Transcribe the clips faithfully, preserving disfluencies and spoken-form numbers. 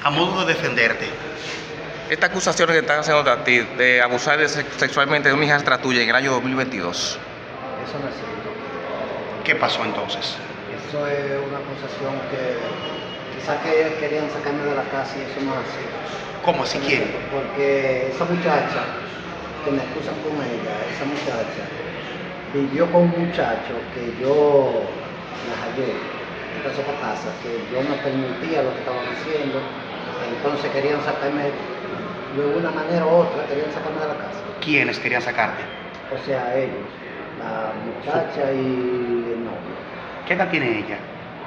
A modo de defenderte, Estas acusaciones que están haciendo a ti de abusar de sex- sexualmente de una hijastra tuya en el año dos mil veintidós. Eso no es cierto. ¿qué pasó entonces? Eso es una acusación que quizás que querían sacarme de la casa y eso no es así. ¿Cómo así quién? Porque esa muchacha, que me acusan con ella, esa muchacha, vivió con un muchacho que yo la hallé en esa casa, que yo no permitía lo que estaban haciendo, entonces querían sacarme, de una manera u otra, querían sacarme de la casa. ¿Quiénes querían sacarte? O sea, ellos, la muchacha y el novio. ¿Qué edad tiene ella?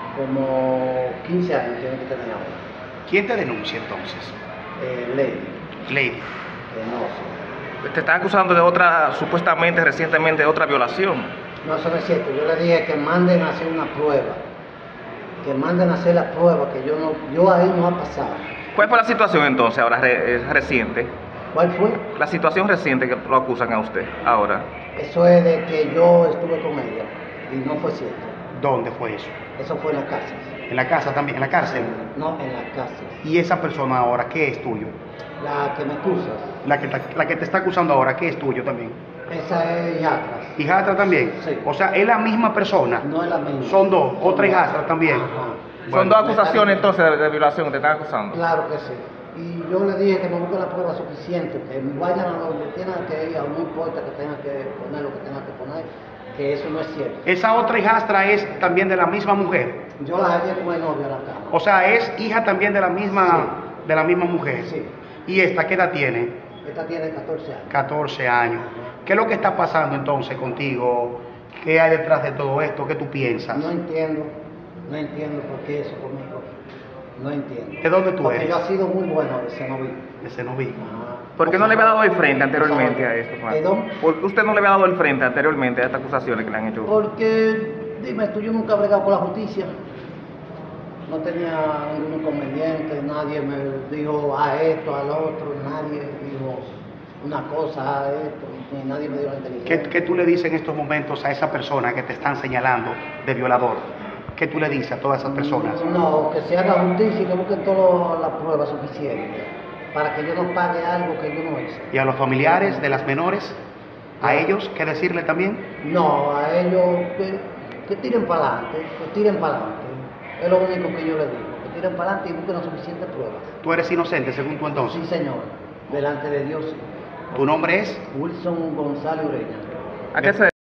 Como quince años tiene que tener ahora. ¿Quién te denuncia entonces? Eh, Lady, Lady. que no sé. Te están acusando de otra, supuestamente recientemente, de otra violación. No, eso no es cierto. Yo le dije que manden a hacer una prueba. Que manden a hacer la prueba, que yo no, yo ahí no ha pasado. ¿Cuál fue la situación entonces, ahora re- es reciente? ¿Cuál fue? La situación reciente que lo acusan a usted, ahora. Eso es de que yo estuve con ella y no fue cierto. ¿Dónde fue eso? Eso fue en la casa. ¿En la casa también? ¿En la cárcel? No, en la casa. ¿Y esa persona ahora qué es tuyo? La que me acusas, La que, te- la que te está acusando ahora, ¿qué es tuyo también? esa es hijastra. ¿Hijastra también? Sí. O sea, es la misma persona. No es la misma. Son dos, otra hijastra también. Ajá. Son Bueno, dos acusaciones entonces de, de violación que te están acusando. Claro que sí. Y yo le dije que me busque la prueba suficiente, que vayan a donde tengan que ir, no importa que tengan que poner lo que tengan que poner, que eso no es cierto. Esa otra hijastra es también de la misma mujer. Yo la hallé con el novio a la cama. O sea, es hija también de la misma, de la misma mujer. Sí. ¿Y esta qué edad tiene? Esta tiene catorce años. catorce años. ¿Qué es lo que está pasando entonces contigo? ¿Qué hay detrás de todo esto? ¿Qué tú piensas? No entiendo, no entiendo por qué eso conmigo. No entiendo. ¿De dónde tú Porque eres? yo he sido muy bueno de ese novio. Ese no vi. ¿Por qué no le había dado el frente anteriormente a esto, Juan? ¿Perdón? ¿Por qué usted no le había dado el frente anteriormente a estas acusaciones que le han hecho? Porque, dime tú, yo nunca he bregado con la justicia. No tenía ningún inconveniente, nadie me dijo a esto, al otro, nadie dijo una cosa a esto, ni nadie me dio la ¿Qué, inteligencia. qué tú le dices en estos momentos a esa persona que te están señalando de violador? ¿Qué tú le dices a todas esas personas? No, que se haga justicia y que busquen todas las pruebas suficientes para que yo no pague algo que yo no hice. ¿Y a los familiares de las menores? ¿A ellos qué decirle también? No, a ellos que, que tiren para adelante, que tiren para adelante. Es lo único que yo les digo, que tiren para adelante y busquen las suficientes pruebas. ¿Tú eres inocente según tú entonces? Sí, señor, delante de Dios. Sí. ¿Tu nombre es? Wilson González Ureña. ¿A qué se